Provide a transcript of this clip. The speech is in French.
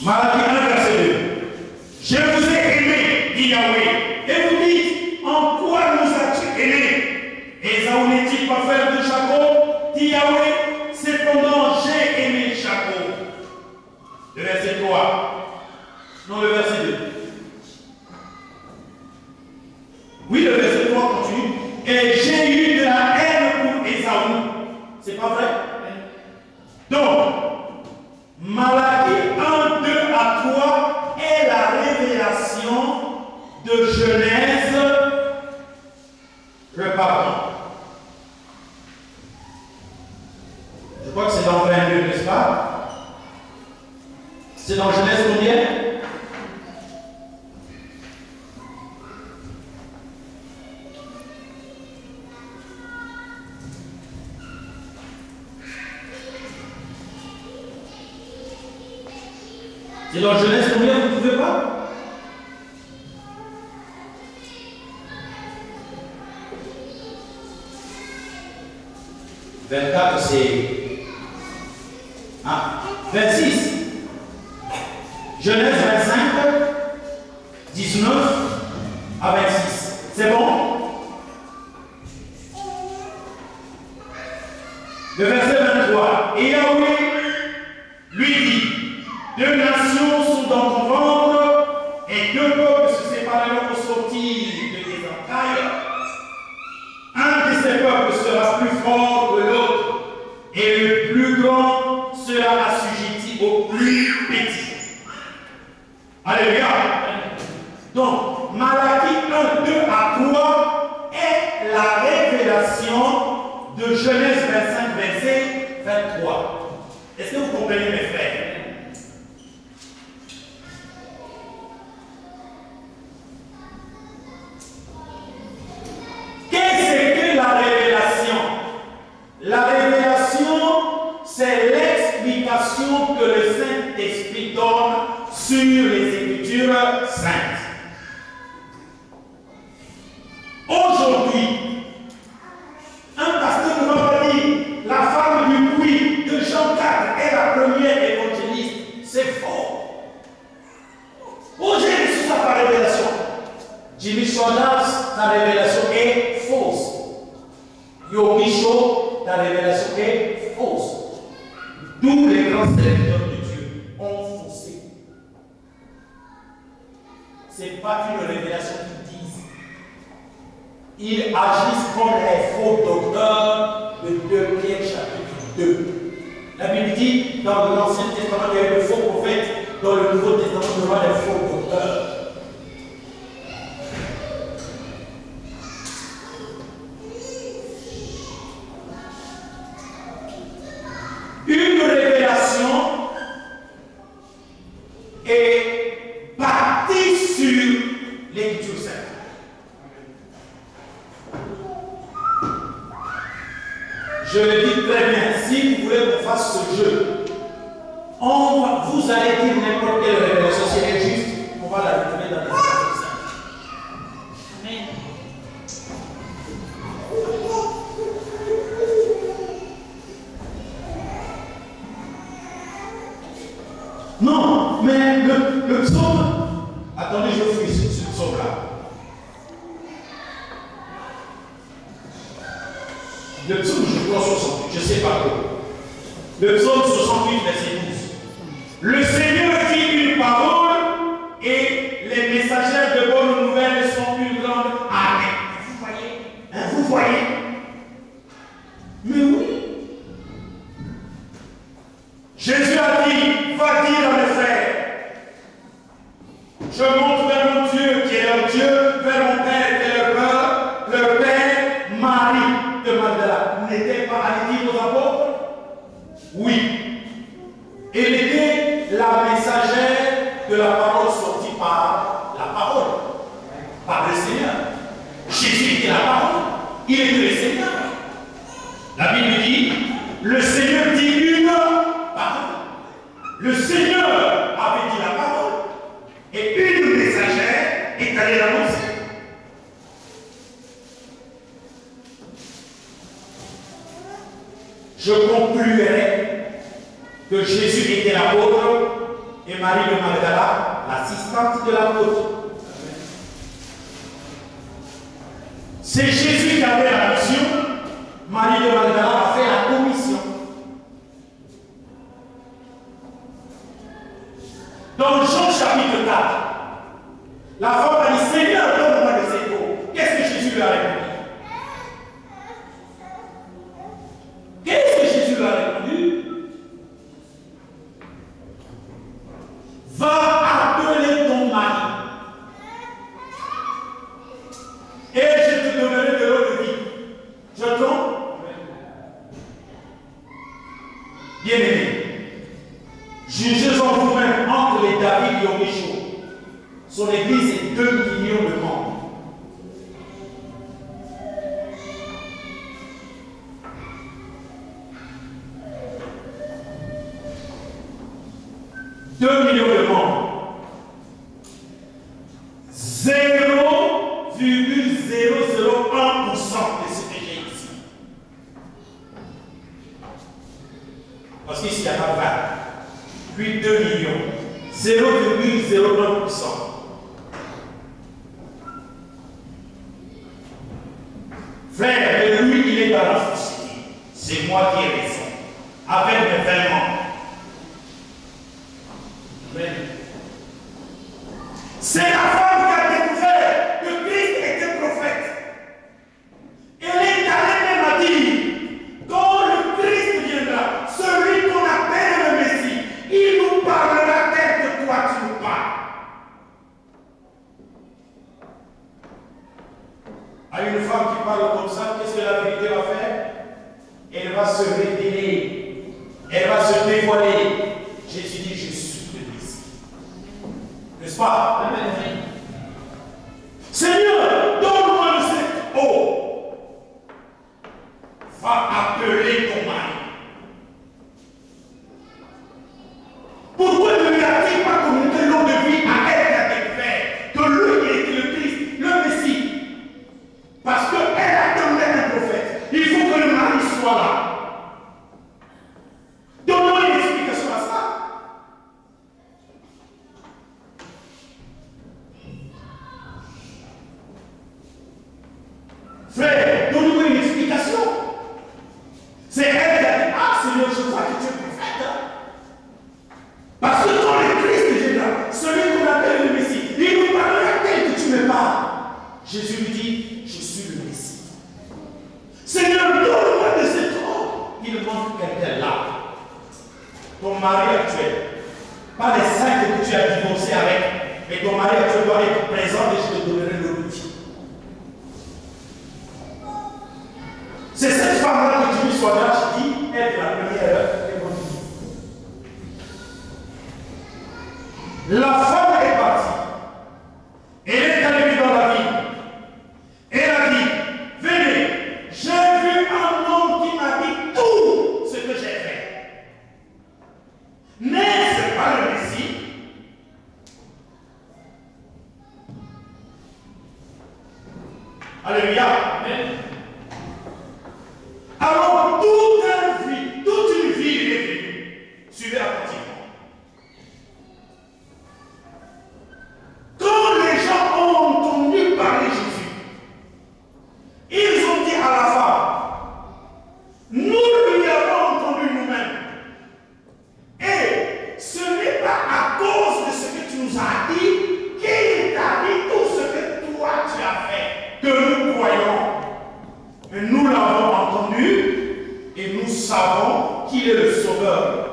Malachie 1, verset 2. Je vous ai aimé, dit Yahweh. Et vous dites, en quoi nous as-tu aimés? Ésaü n'est-il pas frère de Jacob? Dit Yahweh. Cependant, j'ai aimé Jacob. Le verset 3. Non, le verset 2. Oui, le verset 3 continue. Et j'ai eu de la haine pour Ésaü. C'est pas vrai? Donc, Malachie 1, 2 à 3 est la révélation de Genèse, pardon. Je crois que c'est dans 22, n'est-ce pas? C'est dans Genèse combien? C'est dans Genèse combien, vous ne pouvez pas? « 24, c'est... Ah, 26. Genèse 25, 19 à 26. C'est bon? Le verset 23. Et Yahweh lui dit, deux nations sont dans ton ventre, et deux peuples se sépareront au sortir de tes entrailles. Un de ces peuples sera plus fort que l'autre, et le plus grand sera assujetti au plus petit. Alléluia. Donc, Malachie 1, 2 à 3 est la révélation de Genèse 25, verset 23. Est-ce que vous comprenez, mes frères? Qu'est-ce que la révélation? La révélation, c'est l'explication que le Saint-Esprit donne sur les Écritures saintes. Aujourd'hui, un pasteur ne va pas dire la femme du puits de Jean 4 est la première évangéliste. C'est faux. Oh, j'ai reçu ça par révélation. Jimmy Swaggart, ta révélation est fausse. Yogi Show, ta révélation est fausse. Tous les grands serviteurs de Dieu ont faussé. Ce n'est pas une révélation qu'ils disent. Ils agissent comme les faux docteurs de 2 Pierre chapitre 2. La Bible dit, dans l'Ancien Testament, il y a de faux prophètes. Dans le Nouveau Testament, il y a des faux docteurs. Une révélation est bâtie sur l'Écriture sainte. Je le dis très bien, si vous voulez qu'on fasse ce jeu, vous allez dire n'importe quelle révélation, si elle est juste, on va la retrouver dans l'Écriture sainte. Amen. Non, mais le psaume, attendez, je fouille ce psaume-là. Le psaume, je crois 68, je ne sais pas quoi. Le psaume 68, verset 12. Le Seigneur dit une parole et les messagères de bonnes nouvelles sont une grande armée. Vous voyez? Hein, vous voyez? Mais oui. Jésus a dit, va dire à mes frères, je monte vers mon Dieu qui est leur Dieu, vers mon Père qui est leur Père. Marie de Magdala n'était pas allée dire aux apôtres? Oui. Elle était la messagère de la parole sortie par la parole, par le Seigneur. Jésus était la parole, il était le Seigneur. La Bible dit, le Seigneur dit une parole. Le Seigneur avait dit la parole et une messagère est allée l'annoncer. Je conclurai que Jésus était l'apôtre et Marie de Magdala, l'assistante de l'apôtre. C'est Jésus qui avait la mission, Marie de Magdala a fait la commission. Dans Jean chapitre 4, la femme a dit, Seigneur, donne-moi de cette eau. Qu'est-ce que Jésus lui a répondu? Qu'est-ce que Jésus lui a répondu? Va appeler ton mari. Et je te donnerai de l'eau de vie. Je tombe. Bien-aimés, jugez en vous-même entre les David et Omichou. Son église est 2 millions de membres. « 2 millions de membres. 0,001% de ce que j'ai ici. Parce qu'ici, il y a pas 20. Puis 2 millions. 0,01%. Frère, et lui, il est dans la société. C'est moi qui ai raison. Avec mes 20 membres. C'est la femme qui a découvert que Christ était prophète. Elle est allée même à dire, quand le Christ viendra, celui qu'on appelle le Messie, il nous parlera tel que toi tu nous parles. À une femme qui parle comme ça, qu'est-ce que la vérité va faire? Elle va se révéler, elle va se dévoiler. Jésus dit, je suis le Messie. N'est-ce pas? Amen. Seigneur, donne-moi de cette eau. Va appeler ton mari. Pourquoi ne lui a-t-il pas communiqué l'eau de vie à elle qui a découvert que lui était le Christ, le Messie? Parce qu'elle attendait un prophète. Il faut que le mari soit là. Donne-moi une explication à ça. Frère, donne-moi une explication. C'est elle qui a dit, ah Seigneur, je crois que tu es prophète. Parce que quand le Christ viendra, celui qu'on appelle le Messie, il nous parlera tel que tu me parles. Jésus lui dit, je suis le Messie. Seigneur, donne-moi de cette eau. Il montre quelqu'un là. Ton mari actuel, pas les 5 que tu as divorcé avec, mais ton mari actuel doit être présent et je te donnerai le outil. C'est cette femme-là que tu lui sois là, je dis, elle est la première heure, elle est la femme est partie. Elle est allée dans la ville. Elle a dit, venez, j'ai vu un homme qui m'a dit tout ce que j'ai fait. Mais ce n'est pas le Messie. Alléluia. Amen. Alors, toute une vie est venue. Suivez attentivement. Quand les gens ont entendu parler Jésus, ils ont dit à la femme, nous lui avons entendu nous-mêmes. Et ce n'est pas à cause de ce que tu nous as dit qu'il t'a dit tout ce que toi tu as fait que nous croyons. Mais nous l'avons entendu et nous savons qu'il est le Sauveur